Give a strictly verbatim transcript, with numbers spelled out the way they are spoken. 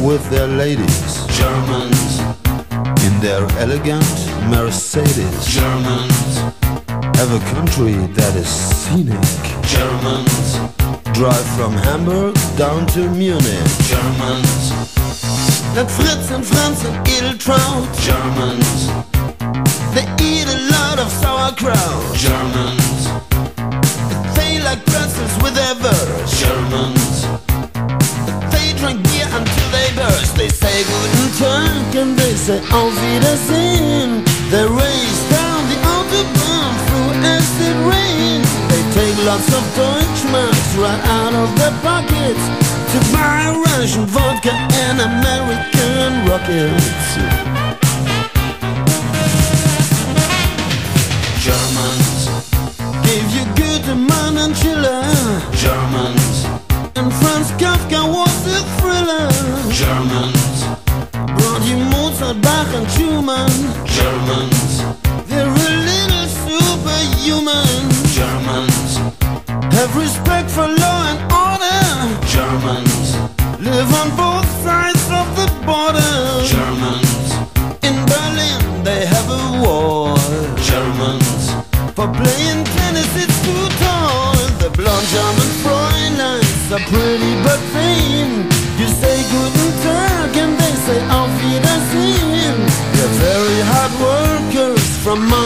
with their ladies. Germans In their elegant Mercedes. Germans Have a country that is scenic. Germans Drive from Hamburg down to Munich. Germans Like Fritz and Franz and Edeltraut. Germans They eat a lot of sauerkraut. Germans They like pretzels with their verse. Germans They drink beer until they burst. They say guten Tag and they say auf Wiedersehen. They race down the Autobahn through acid rain. They take lots of Deutschmarks right out of their pockets to buy Russian vodka and American rockets. Germans Gave you Goethe-Mann and Schiller, Germans and Franz Kafka was a thriller. Germans Brought you Mozart, Bach and Schumann. Germans They're a little superhuman. Germans Have respect for law and order. Germans Live on both sides of the border. Germans In Berlin they have a war. Germans For playing tennis it's too tall. The blonde German Fräuleins are pretty but vain. You say guten Tag and they say auf Wiedersehen. They're very hard workers from